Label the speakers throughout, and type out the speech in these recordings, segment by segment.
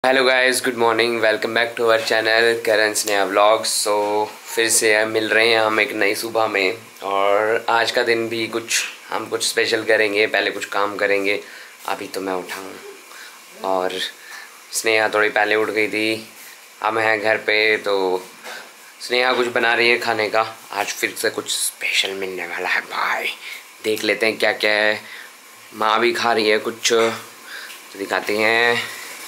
Speaker 1: Hello guys, good morning. Welcome back to our channel Karan Sneha vlogs. So फिर से मिल रहे हैं हम एक नई सुबह में, और आज का दिन भी हम कुछ स्पेशल करेंगे। पहले कुछ काम करेंगे। अभी तो मैं उठा हूँ और स्नेहा थोड़ी पहले उठ गई थी। हम हैं घर पे, तो स्नेहा कुछ बना रही है खाने का। आज फिर से कुछ स्पेशल मिलने वाला है भाई। देख लेते हैं क्या क्या है। माँ भी खा रही है कुछ, तो दिखाते हैं।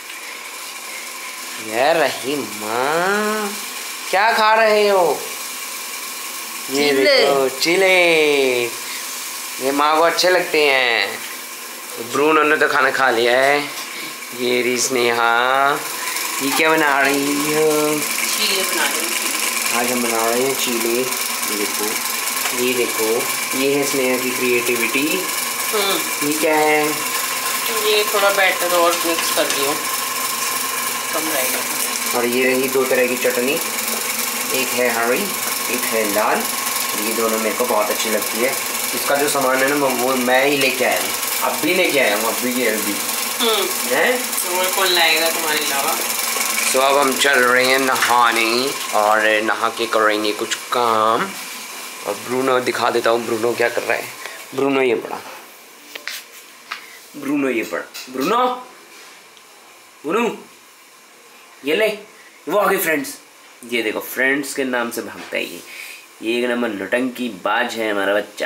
Speaker 1: यार रही माँ, क्या खा रहे हो? ये देखो चिले। ये माँ को अच्छे लगते हैं। ब्रूनो ने तो खाना खा लिया है। ये रही स्नेहा, ये क्या बना रही हो?
Speaker 2: चीले बना रही हूँ।
Speaker 1: आज हम बना रहे हैं चीले। ये देखो, ये देखो, ये है स्नेहा की क्रिएटिविटी। ये क्या है?
Speaker 2: ये थोड़ा बैटर और मिक्स कर दियो, कम रहेगा।
Speaker 1: और ये रही दो तरह की चटनी, एक है हरी, एक है लाल। ये दोनों मेरे को बहुत अच्छी लगती है। इसका जो सामान है ना, वो मैं ही लेके आया हूँ। अब भी लेके आया हूँ, अब भी है
Speaker 2: तो वो कौन लाएगा तुम्हारे अलावा?
Speaker 1: तो अब हम चल रहे हैं नहाने, और नहा के करेंगे कुछ काम। और ब्रूनो दिखा देता हूँ, ब्रूनो क्या कर रहा है। ब्रूनो ये पड़ा, ब्रूनो ये पड़ा, ब्रूनो ब्रूनो ये ले, वो आ गए फ्रेंड्स। ये देखो, फ्रेंड्स के नाम से भागता है ये एक नंबर नौटंकी बाज है हमारा बच्चा।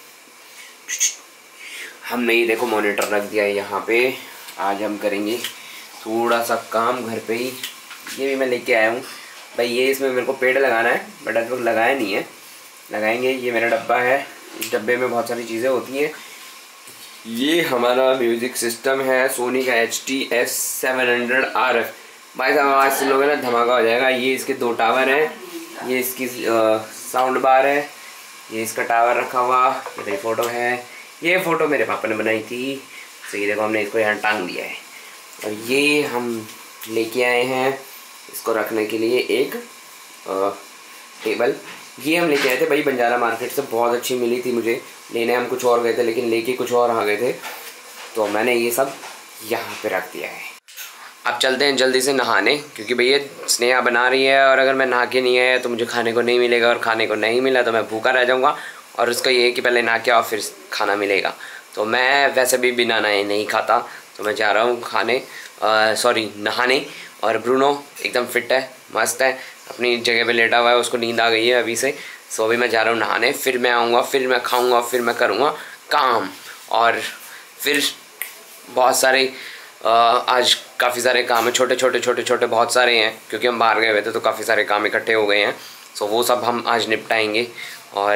Speaker 1: हमने ये देखो मॉनिटर रख दिया है यहाँ पे। आज हम करेंगे थोड़ा सा काम घर पे ही। ये भी मैं लेके आया हूँ भाई। ये इसमें मेरे को पेड़ लगाना है, बट अभी तक लगाया नहीं है, लगाएंगे। ये मेरा डब्बा है, इस डब्बे में बहुत सारी चीज़ें होती हैं। ये हमारा म्यूज़िक सिस्टम है, सोनी का HTS 700 RF। भाई साहब आवाज़ से लोगे ना धमाका हो जाएगा। ये इसके 2 टावर हैं, ये इसकी साउंड बार है, ये इसका टावर रखा हुआ। ये मेरी फ़ोटो है, ये फ़ोटो मेरे पापा ने बनाई थी। तो ये देखो, हमने इसको यहाँ टांग दिया है। और ये हम लेके आए हैं इसको रखने के लिए एक टेबल। ये हम लेके आए थे भाई बंजारा मार्केट से, बहुत अच्छी मिली थी मुझे। लेने हम कुछ और गए थे, लेकिन लेके कुछ और आ गए थे, तो मैंने ये सब यहाँ पे रख दिया है। अब चलते हैं जल्दी से नहाने, क्योंकि भैया स्नेहा बना रही है, और अगर मैं नहा के नहीं आया तो मुझे खाने को नहीं मिलेगा, और खाने को नहीं मिला तो मैं भूखा रह जाऊँगा। और उसका ये है कि पहले नहा के आओ फिर खाना मिलेगा। तो मैं वैसे भी बिना नहाए नहीं खाता, तो मैं जा रहा हूँ नहाने। और ब्रूनो एकदम फिट है, मस्त है, अपनी जगह पे लेटा हुआ है, उसको नींद आ गई है अभी से। सो अभी मैं जा रहा हूँ नहाने, फिर मैं आऊँगा, फिर मैं खाऊँगा, फिर मैं करूँगा काम। और फिर बहुत सारे आज काफ़ी सारे काम है, छोटे छोटे बहुत सारे हैं, क्योंकि हम बाहर गए हुए थे तो काफ़ी सारे काम इकट्ठे हो गए हैं। सो वो सब हम आज निपटाएंगे, और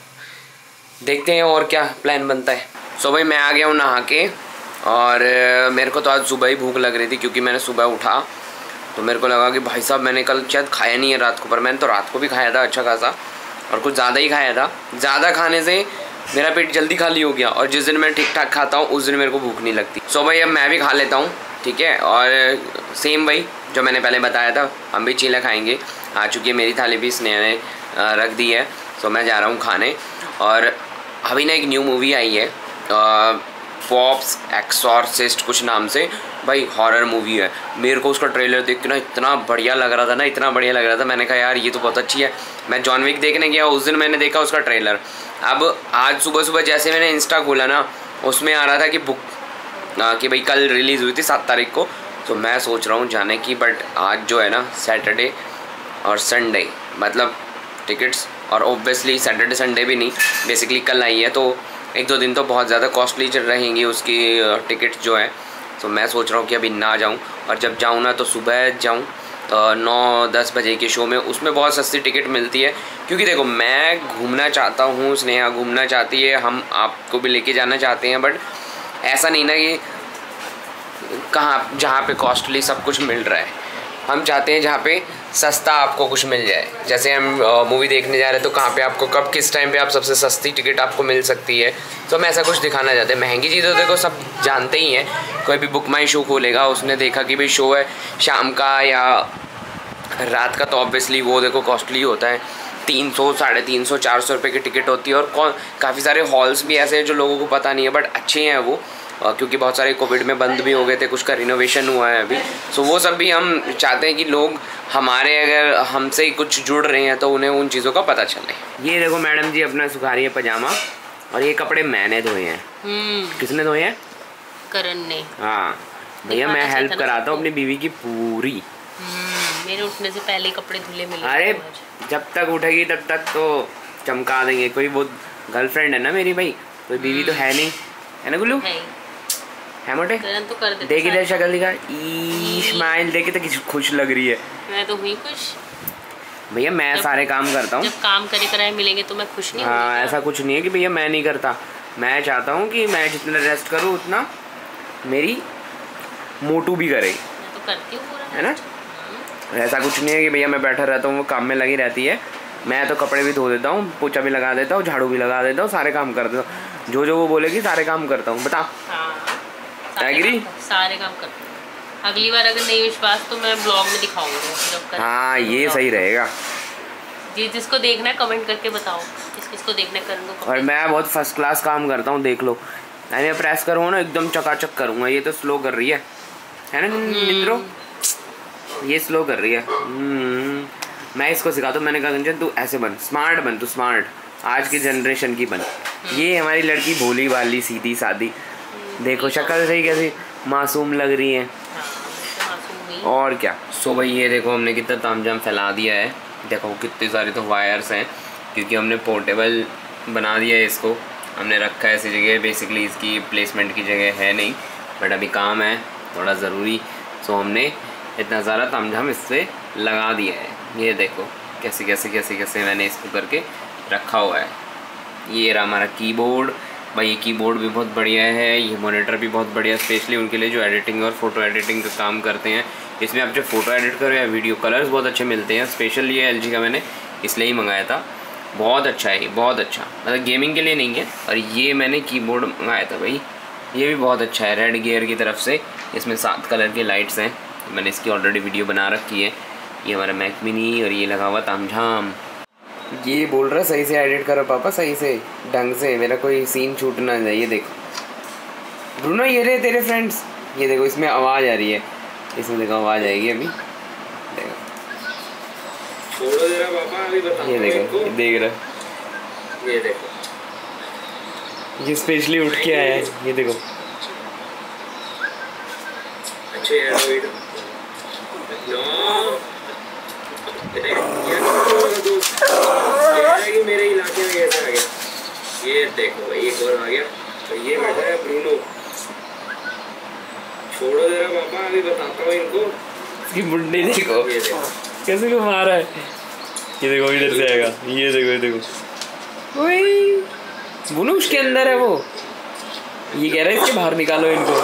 Speaker 1: देखते हैं और क्या प्लान बनता है। सो भाई मैं आ गया हूँ नहा के, और मेरे को तो आज सुबह ही भूख लग रही थी, क्योंकि मैंने सुबह उठा तो मेरे को लगा कि भाई साहब मैंने कल शायद खाया नहीं है रात को, पर मैंने तो रात को भी खाया था अच्छा खासा, और कुछ ज़्यादा ही खाया था। ज़्यादा खाने से मेरा पेट जल्दी खाली हो गया, और जिस दिन मैं ठीक ठाक खाता हूँ उस दिन मेरे को भूख नहीं लगती। सो भाई अब मैं भी खा लेता हूँ, ठीक है। और सेम भाई जो मैंने पहले बताया था, हम भी चीला खाएंगे। आ चुकी है मेरी थाली भी, स्नेहा ने रख दी है। सो मैं जा रहा हूँ खाने। और अभी ना एक न्यू मूवी आई है, पॉप्स एक्सॉर्सिस्ट कुछ नाम से। भाई हॉरर मूवी है। मेरे को उसका ट्रेलर देख के ना इतना बढ़िया लग रहा था ना, इतना बढ़िया लग रहा था। मैंने कहा यार ये तो बहुत अच्छी है। मैं जॉन विक देखने गया, उस दिन मैंने देखा उसका ट्रेलर। अब आज सुबह सुबह जैसे मैंने इंस्टा खोला ना, उसमें आ रहा था कि भाई कल रिलीज़ हुई थी 7 तारीख को। तो मैं सोच रहा हूँ जाने की, बट आज जो है ना सैटरडे और संडे, मतलब टिकट्स, और ओब्वियसली सैटरडे संडे भी नहीं, बेसिकली कल आई है, तो 1-2 दिन तो बहुत ज़्यादा कॉस्टली रहेंगी उसकी टिकट्स जो है। तो मैं सोच रहा हूँ कि अभी ना जाऊँ, और जब जाऊँ ना तो सुबह जाऊँ 9-10 बजे के शो में। उसमें बहुत सस्ती टिकट मिलती है, क्योंकि देखो मैं घूमना चाहता हूँ, स्नेहा घूमना चाहती है, हम आपको भी लेके जाना चाहते हैं, बट ऐसा नहीं ना कि जहाँ पे कॉस्टली सब कुछ मिल रहा है। हम चाहते हैं जहाँ पे सस्ता आपको कुछ मिल जाए। जैसे हम मूवी देखने जा रहे हैं, तो कहाँ पे आपको कब किस टाइम पे आप सबसे सस्ती टिकट आपको मिल सकती है। तो हम ऐसा कुछ दिखाना चाहते हैं। महंगी चीज़ें तो देखो सब जानते ही हैं, कोई भी बुक माई शो खोलेगा, उसने देखा कि भाई शो है शाम का या रात का, तो ऑब्वियसली वो देखो कॉस्टली होता है। 300, 350, 400 रुपये की टिकट होती है। और काफ़ी सारे हॉल्स भी ऐसे हैं जो लोगों को पता नहीं है, बट अच्छे हैं वो। क्योंकि बहुत सारे कोविड में बंद भी हो गए थे, कुछ का रिनोवेशन हुआ है अभी। सो वो सब भी हम चाहते हैं कि लोग हमारे अगर हमसे ही कुछ जुड़ रहे हैं तो उन्हें उन चीज़ों का पता चले। ये देखो मैडम जी अपना सुखा रही है पजामा, और ये कपड़े मैंने धोए हैं। किसने धोए हैं?
Speaker 2: करण ने।
Speaker 1: हाँ भैया, मैं हेल्प कराता हूँ अपनी बीवी की पूरी।
Speaker 2: मेरे उठने से पहले कपड़े धुले मिले।
Speaker 1: अरे जब तक उठेगी तब तक तो चमका देंगे। कोई वो गर्लफ्रेंड है ना मेरी भाई, कोई बीवी तो है नहीं, है ना गुल्लू? है मोटे?
Speaker 2: तो कर देते।
Speaker 1: देख इधर शक्ल दिखा, स्माइल देखे तो किसी खुश लग रही है।
Speaker 2: मैं तो हुई खुश
Speaker 1: भैया, मैं सारे काम करता हूँ।
Speaker 2: जब काम करे कराए मिलेंगे तो मैं खुश नहीं।
Speaker 1: हाँ, ऐसा कुछ नहीं है कि भैया मैं नहीं करता। मैं चाहता हूँ कि मैं जितना रेस्ट करूँ उतना मेरी मोटू भी करे।
Speaker 2: मैं तो करती हूँ पूरा,
Speaker 1: है ना? ऐसा कुछ नहीं है कि भैया मैं बैठा रहता हूँ, वो काम में लगी रहती है। मैं तो कपड़े भी धो देता हूँ, पोछा भी लगा देता हूँ, झाड़ू भी लगा देता हूँ, सारे काम कर देता हूँ। जो वो बोलेगी सारे काम करता हूँ। बता। एग्री?
Speaker 2: सारे काम करता हूँ। अगली बार अगर नहीं विश्वास तो मैं ब्लॉग में दिखाऊंगा।
Speaker 1: हाँ, ये सही रहेगा।
Speaker 2: जी, जिसको देखना है कमेंट करके बताओ, किसको देखना है कर दो।
Speaker 1: और मैं बहुत फर्स्ट क्लास काम करता हूँ, देख लो। मैं प्रेस करूँगा ना एकदम चकाचक करूँगा। ये तो स्लो कर रही है ना निंद्रो? ये स्लो कर रही है। मैं इसको सिखाता हूँ। मैंने कहा कंचन तू ऐसे बन, स्मार्ट बन, तू स्मार्ट, आज की जनरेशन की बन। ये हमारी लड़की भोली वाली सीधी सादी, देखो शक्ल सही कैसी मासूम लग रही है। और क्या। सो भाई ये देखो हमने कितना तामझाम फैला दिया है। देखो कितने सारे तो वायर्स हैं, क्योंकि हमने पोर्टेबल बना दिया है इसको। हमने रखा है ऐसी जगह, बेसिकली इसकी प्लेसमेंट की जगह है नहीं, बट अभी काम है थोड़ा ज़रूरी। सो हमने इतना सारा तामझाम इससे लगा दिया है। ये देखो कैसे कैसे कैसे कैसे मैंने इसको करके रखा हुआ है। ये रहा हमारा कीबोर्ड। भाई ये कीबोर्ड भी बहुत बढ़िया है, ये मॉनिटर भी बहुत बढ़िया, स्पेशली उनके लिए जो एडिटिंग और फोटो एडिटिंग का काम करते हैं। इसमें आप जो फोटो एडिट करो या वीडियो, कलर्स बहुत अच्छे मिलते हैं। स्पेशल ये LG का मैंने इसलिए ही मंगाया था, बहुत अच्छा है ये, बहुत अच्छा। मतलब गेमिंग के लिए नहीं है। और ये मैंने कीबोर्ड मंगाया था भाई, ये भी बहुत अच्छा है, रेड गियर की तरफ से। इसमें 7 कलर की लाइट्स हैं, मैंने इसकी ऑलरेडी वीडियो बना रखी है। ये हमारा मैक मिनी, और ये लगा हुआ तामझाम। ये बोल रहा सही से एडिट करो पापा, सही से ढंग से, मेरा कोई सीन छूट ना जाए। ये देखो ब्रूनो, ये रहे तेरे फ्रेंड्स। ये देखो इसमें आवाज़ आ रही है, इसमें देखो आवाज़ आएगी अभी। देखो छोड़ो जरा पापा, अभी बताओ। ये देखो, ये देख रहा, ये देखो ये स्पेशली उठ के आया है। ये देखो अच्छे मेरे इलाके में कैसे आ गया। ये देखो एक और आ गया, तो ये बैठा है ब्रूनो। छोड़ो जरा पापा, अभी बताता हूँ इनको। इसकी मुंडी देखो, ये देखो कैसे को मारा है। ये देखो इधर से आएगा, ये देखो, ये देखो वही ब्रूनो उसके अंदर है वो। ये कह रहा है इसके बाहर निकालो इनको।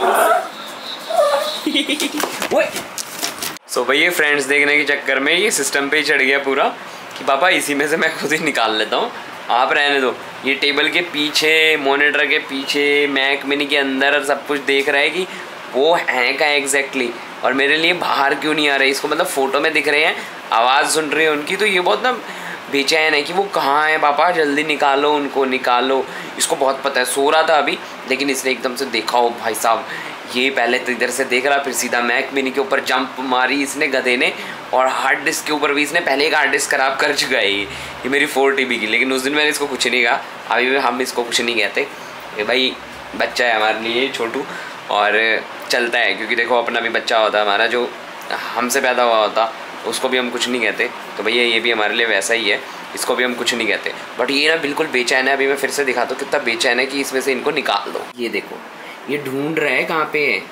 Speaker 1: सो भाई ये फ्रेंड्स देखने के चक्कर में ये सिस्टम पे ही चढ़ गया पूरा कि पापा इसी में से मैं खुद ही निकाल लेता हूँ, आप रहने दो। ये टेबल के पीछे, मॉनिटर के पीछे, मैक मिनी के अंदर सब कुछ देख रहा है कि वो है कहाँ एग्जैक्टली, और मेरे लिए बाहर क्यों नहीं आ रहे। इसको मतलब फ़ोटो में दिख रहे हैं, आवाज़ सुन रही है उनकी, तो ये बहुत ना बेचैन है कि वो कहाँ है पापा, जल्दी निकालो उनको, निकालो। इसको बहुत पता है, सो रहा था अभी, लेकिन इसने एकदम से देखा हो भाई साहब, ये पहले तो इधर से देख रहा, फिर सीधा मैक मिनी के ऊपर जंप मारी इसने गधे ने, और हार्ड डिस्क के ऊपर भी इसने पहले एक हार्ड डिस्क खराब कर चुका है ये मेरी 4 TB की। लेकिन उस दिन मैंने इसको कुछ नहीं कहा, अभी भी हम इसको कुछ नहीं कहते। ये भाई बच्चा है हमारे लिए छोटू, और चलता है, क्योंकि देखो अपना भी बच्चा होता है हमारा, जो हमसे पैदा हुआ होता, उसको भी हम कुछ नहीं कहते। तो भैया ये भी हमारे लिए वैसा ही है, इसको भी हम कुछ नहीं कहते। बट ये ना बिल्कुल बेचैन है। अभी मैं फिर से दिखाता हूँ कितना बेचैन है कि इसमें से इनको निकाल दो। ये देखो ये ढूंढ रहा है कहाँ पे है,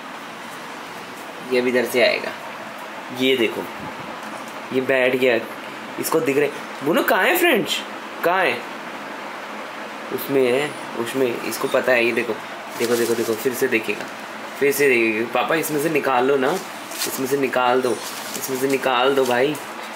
Speaker 1: ये अभी इधर से आएगा। ये देखो ये बैठ गया, इसको दिख रहे। बोलो कहाँ है फ्रेंड्स, कहाँ है? उसमें है, उसमें, इसको पता है। ये देखो देखो देखो देखो, फिर से देखेगा, फिर से देखेगा। पापा इसमें से निकाल लो ना, इसमें से निकाल दो, इसमें से निकाल दो भाई।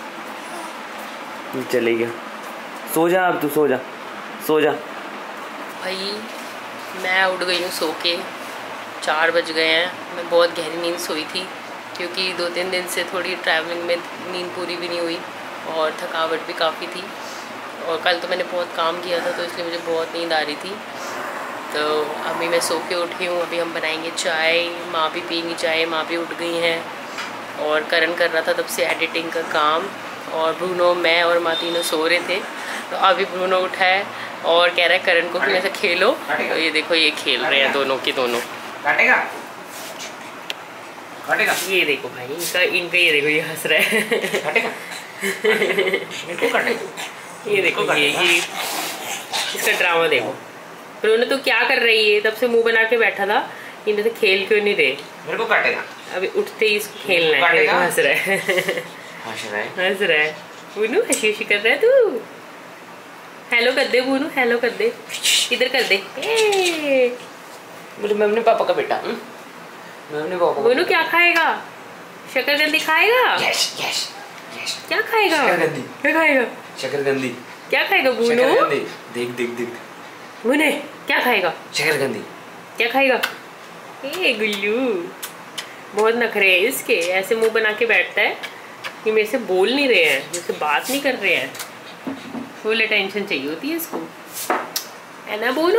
Speaker 1: चले गया, सो जा अब तू, सो जा, सो जा
Speaker 2: भाई। मैं उठ गई हूँ सो के, 4 बज गए हैं। मैं बहुत गहरी नींद सोई थी, क्योंकि 2-3 दिन से थोड़ी ट्रैवलिंग में नींद पूरी भी नहीं हुई, और थकावट भी काफ़ी थी। और कल तो मैंने बहुत काम किया था, तो इसलिए मुझे बहुत नींद आ रही थी। तो अभी मैं सो के उठी हूँ, अभी हम बनाएंगे चाय, माँ भी पियेंगी चाय, माँ भी उठ गई हैं। और करण कर रहा था तब से एडिटिंग का काम, और ब्रूनो, मैं और माँ तीनों सो रहे थे। तो अभी ब्रूनो उठा है और कह रहा है करण को कि मेरे से खेलो। तो ये देखो ये खेल रहे हैं दोनों के दोनों।
Speaker 1: काटेगा काटेगा,
Speaker 2: ये देखो भाई इनका ये देखो ये हंस रहा है।
Speaker 1: काटेगा इनको काटेगा।
Speaker 2: ये देखो ये इसका ड्रामा देखो। ब्रूनो तो क्या कर रही है, तब से मुंह बना के बैठा था, इन्हें तो खेल क्यों नहीं रहे।
Speaker 1: मेरे को काटेगा,
Speaker 2: अभी उठते ही इसको खेलना है। हंस रहा है हंस रहा है। बुनू हंसी हंसी कर रहा है तू। हेलो कर दे बुनू, हेलो कर दे, इधर कर दे।
Speaker 1: बोले मैं अपने पापा का बेटा, मैं अपने पापा।
Speaker 2: बुनू क्या खाएगा? शकरकंदी खाएगा?
Speaker 1: Yes yes yes.
Speaker 2: क्या खाएगा?
Speaker 1: शकरकंदी।
Speaker 2: क्या खाएगा?
Speaker 1: शकरकंदी।
Speaker 2: क्या खाएगा बुनू?
Speaker 1: शकरकंदी। देख देख देख
Speaker 2: बुने क्या खाएगा?
Speaker 1: शकरकंदी।
Speaker 2: क्या खाएगा? ए गुल्लू, बहुत नखरे हैं इसके, ऐसे मुंह बना के बैठता है कि मेरे से बोल नहीं रहे हैं, मेरे से बात नहीं कर रहे हैं। फुल अटेंशन चाहिए होती है इसको, है ना बोनू?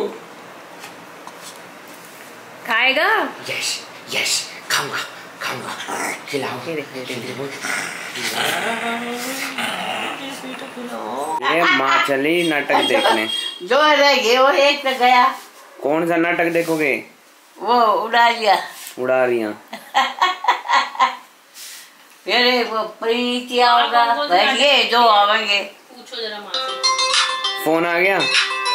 Speaker 2: खाएगा?
Speaker 1: यस यस, खाऊंगा खाऊंगा, खिलाओ। ये माँ चली नाटक देखने।
Speaker 3: जो रह गए वो एक तक गया।
Speaker 1: कौन सा नाटक देखोगे?
Speaker 3: वो उड़ा लिया।
Speaker 1: उड़ा रही हैं।
Speaker 3: फिर वो प्रीति आओगा, ये जो आवेंगे।
Speaker 2: पूछो जरा माँ से।
Speaker 1: फोन आ गया।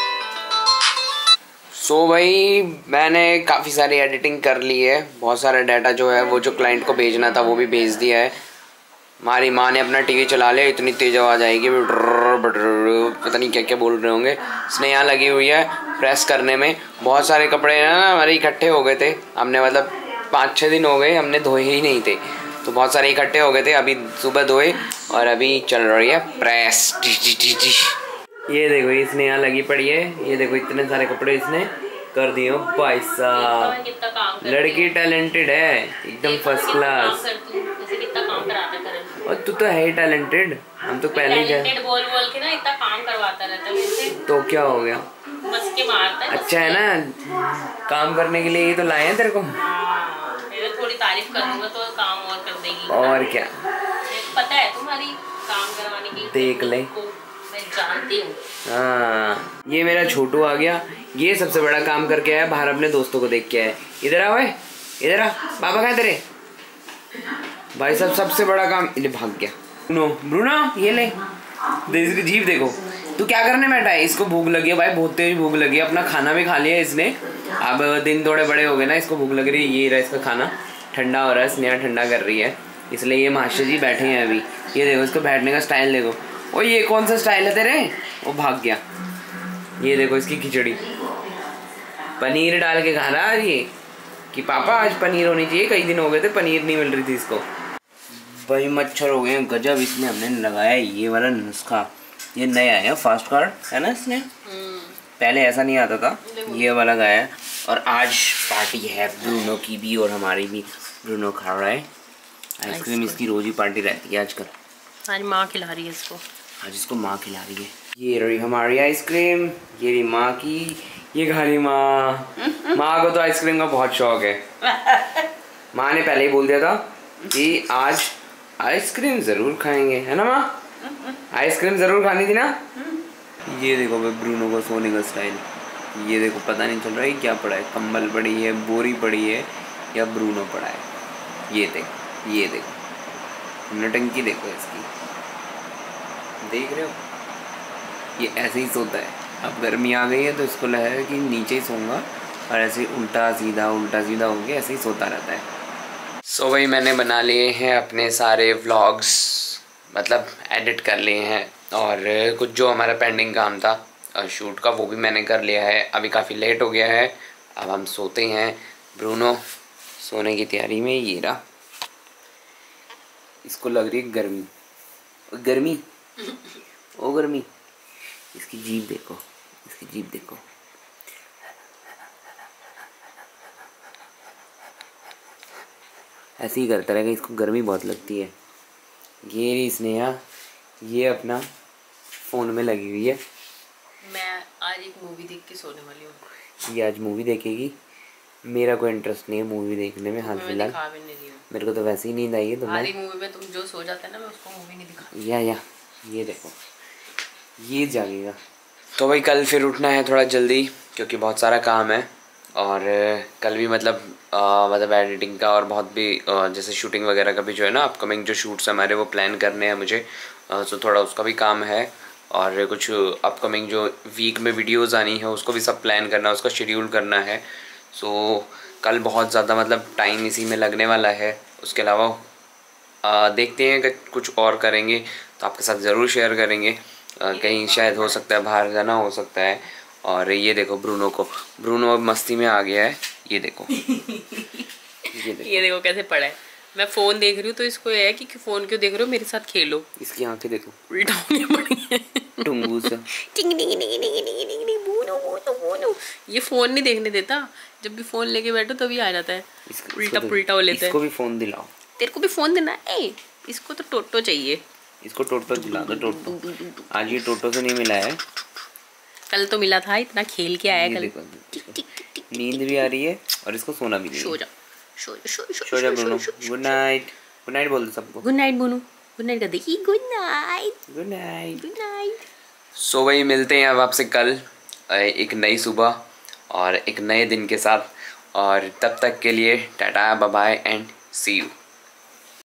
Speaker 1: सो भाई मैंने काफ़ी सारी एडिटिंग कर ली है, बहुत सारा डाटा जो है वो जो क्लाइंट को भेजना था वो भी भेज दिया है। हमारी माँ ने अपना टीवी चला लिया, इतनी तेज आवाज़ आएगी, पता नहीं क्या क्या बोल रहे होंगे। स्नेहा लगी हुई है प्रेस करने में। बहुत सारे कपड़े ना हमारे इकट्ठे हो गए थे, हमने मतलब 5-6 दिन हो गए हमने धोए ही नहीं थे, तो बहुत सारे इकट्ठे हो गए थे। अभी सुबह धोए और अभी चल रही है प्रेस। ये देखो ये स्नेहा लगी पड़ी है, ये देखो इतने सारे कपड़े इसने कर दिए। भाई साहब लड़की टैलेंटेड है एकदम फर्स्ट क्लास। और तू तो है ही टैलेंटेड, हम तो पहले ही
Speaker 2: बोल बोल के ना इतना काम करवाता रहता है मुझसे।
Speaker 1: तो क्या हो गया,
Speaker 2: बस के मारता है।
Speaker 1: अच्छा है ना, काम करने के लिए ही तो लाए हैं तेरे को।
Speaker 2: थोड़ी तारीफ कर दूंगा तो काम और कर देगी।
Speaker 1: और क्या,
Speaker 2: पता है तुम्हारी काम करवाने की
Speaker 1: देख ले,
Speaker 2: मैं जानती हूँ।
Speaker 1: हाँ ये मेरा छोटू आ गया, ये सबसे बड़ा काम करके आया, बाहर अपने दोस्तों को देख के आया। इधर आ भाई, इधर आ, पापा कहाँ तेरे? भाई साहब सबसे बड़ा काम, ये भाग गया। ब्रूनो ये ले, इसकी जीभ देखो। तू क्या करने बैठा है? इसको भूख लगी है भाई, बहुत तेज भूख लगी है। अपना खाना भी खा लिया इसने, अब दिन थोड़े बड़े हो गए ना, इसको भूख लग रही है। ये रहा इसका खाना, ठंडा हो रहा है, स्नेहा ठंडा कर रही है, इसलिए ये मास्टर जी बैठे हैं अभी। ये देखो इसको बैठने का स्टाइल देखो। ओ ये कौन सा स्टाइल है तेरे? वो भाग गया। ये देखो इसकी खिचड़ी, पनीर डाल के खा रहा है ये, कि पापा आज पनीर होनी चाहिए, कई दिन हो गए थे पनीर नहीं मिल रही थी इसको। भाई मच्छर हो गए गजब, इसमें हमने लगाया ये वाला नुस्खा, ये नया है फास्ट कार्ड है ना, इसने पहले ऐसा नहीं आता था, ये वाला गाया है। और आज पार्टी है ब्रूनो की भी और हमारी भी। ब्रूनो खा रहा है आइसक्रीम, इसकी रोज ही पार्टी रहती है आजकल।
Speaker 2: आज माँ खिला रही है इसको,
Speaker 1: आज इसको माँ खिला रही है। ये रही हमारी आइसक्रीम, ये रही माँ की, ये खा रही माँ। माँ को तो आइसक्रीम का बहुत शौक है। माँ ने पहले ही बोल दिया था कि आज आइसक्रीम जरूर खाएंगे, है ना माँ? आइसक्रीम जरूर खानी थी ना। ये देखो भाई ब्रूनो को सोने का स्टाइल, ये देखो पता नहीं चल रहा है क्या पड़ा है, कंबल पड़ी है, बोरी पड़ी है या ब्रूनो पड़ा है। ये देखो, ये देखो नटंकी देखो इसकी, देख रहे हो? ये ऐसे ही सोता है। अब गर्मी आ गई है तो इसको लगा है कि नीचे ही सोऊंगा, और ऐसे उल्टा सीधा हो गया ऐसे ही सोता रहता है। सो भाई मैंने बना लिए हैं अपने सारे व्लॉग्स, मतलब एडिट कर लिए हैं, और कुछ जो हमारा पेंडिंग काम था शूट का वो भी मैंने कर लिया है। अभी काफ़ी लेट हो गया है, अब हम सोते हैं। ब्रूनो सोने की तैयारी में, ये रहा, इसको लग रही है गर्मी, गर्मी ओ गर्मी। इसकी जीभ देखो, इसकी जीभ देखो, ऐसे ही करता रहेगा, इसको गर्मी बहुत लगती है। ये रही स्नेहा, ये अपना फ़ोन में लगी हुई है।
Speaker 2: मैं आज एक मूवी देख के सोने वाली हूँ।
Speaker 1: ये आज मूवी देखेगी। मेरा कोई इंटरेस्ट नहीं है मूवी देखने में हाल फिलहाल। मेरे को तो वैसे ही नींद आई है। तो
Speaker 2: आधी मूवी में तुम जो सो जाता है ना, मैं उसको मूवी नहीं दिखाती।
Speaker 1: या ये देखो, ये जागेगा। तो भाई कल फिर उठना है थोड़ा जल्दी, क्योंकि बहुत सारा काम है। और कल भी मतलब एडिटिंग का और बहुत भी जैसे शूटिंग वगैरह का भी जो है ना, अपकमिंग जो शूट्स हमारे वो प्लान करने हैं मुझे। सो थोड़ा उसका भी काम है। और कुछ अपकमिंग जो वीक में वीडियोस आनी है उसको भी सब प्लान करना है, उसका शेड्यूल करना है। सो कल बहुत ज़्यादा मतलब टाइम इसी में लगने वाला है। उसके अलावा देखते हैं कि कुछ और करेंगे तो आपके साथ ज़रूर शेयर करेंगे। कहीं शायद हो सकता है बाहर जाना हो सकता है। और ये देखो ब्रूनो मस्ती में आ गया है। ये देखो
Speaker 2: ये देखो कैसे पड़ा है। मैं फ़ोन देख रही हूँ तो इसको ये है कि फ़ोन क्यों देख रहे हो, मेरे साथ खेलो।
Speaker 1: इसकी आंखें देखो
Speaker 2: उल्टा होने पड़ी है।
Speaker 1: टुंगू सा।
Speaker 2: ये फ़ोन नहीं देखने देता, जब भी फ़ोन लेके बैठो तभी आ जाता है। उल्टा पुल्टा हो लेता है।
Speaker 1: इसको भी फ़ोन दिलाओ।
Speaker 2: तेरे को भी फ़ोन देना है? इसको तो टोटो चाहिए।
Speaker 1: इसको टोटो दिला दो। टोटो आज ये टोटो से नहीं मिला है,
Speaker 2: कल तो मिला था, इतना खेल के आया कल।
Speaker 1: नींद भी आ रही है और इसको सोना भी नहीं।
Speaker 2: सो जा
Speaker 1: ब्रूनो। गुड नाइट बोल दो सबको।
Speaker 2: Good night Bonu. Good night कर देखी। Good night.
Speaker 1: सो भाई मिलते हैं अब आपसे कल एक नई सुबह और एक नए दिन के साथ। और तब तक के लिए tata bye bye and see you.